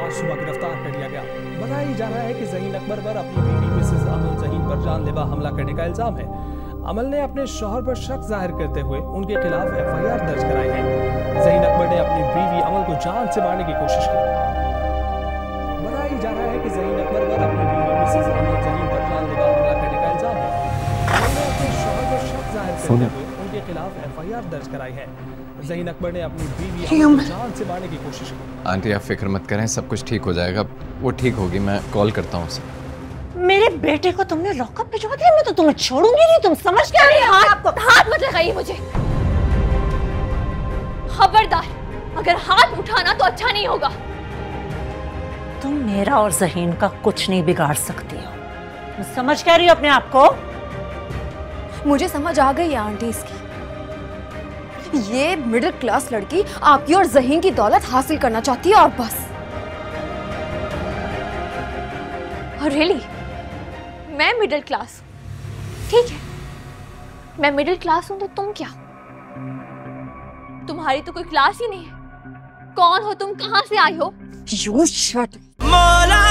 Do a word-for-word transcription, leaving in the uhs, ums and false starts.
आज सुबह गिरफ्तार कर लिया गया। बताया जा रहा है कि ज़हीन अकबर पर अपनी बीवी मिसेस अमल ज़हीन पर जानलेवा हमला करने का इल्जाम है। अमल ने अपने शौहर पर शक जाहिर करते हुए उनके खिलाफ एफ आई आर दर्ज कराई है। ज़हीन अकबर ने अपनी बीवी अमल को जान से मारने की कोशिश की। बताया जा रहा है कि ज़हीन अकबर पर अपनी बीवी मिसेस अमल ज़हीन पर जानलेवा हमला करने का इल्जाम है। अमल ने अपने शौहर पर शक जाहिर करते हुए उनके खिलाफ एफ आई आर दर्ज कराई है। ज़हीन अकबर ने अपनी बीवी अमल को जान से मारने की कोशिश की। आंटी आप फिक्र मत करें, सब कुछ ठीक हो जाएगा। वो ठीक होगी, मैं कॉल करता हूँ उसे। मेरे बेटे को तुमने लॉकअप भिजवा दिया, मैं तो तुम्हें छोड़ूंगी नहीं। तुम समझ क्या रही हो? हाथ हाथ मत लगाइए मुझे, खबरदार। अगर हाथ उठाना तो अच्छा नहीं होगा। तुम मेरा और ज़हीन का कुछ नहीं बिगाड़ सकती हो। तुम समझ क्या रही हो अपने आप को? मुझे समझ आ गई है आंटी इसकी। ये मिडिल क्लास लड़की आपकी और ज़हीन की दौलत हासिल करना चाहती है और बस। और रियली मैं मिडिल क्लास? ठीक है, मैं मिडिल क्लास हूं तो तुम क्या? तुम्हारी तो कोई क्लास ही नहीं है। कौन हो तुम? कहां से आई हो? You shut up.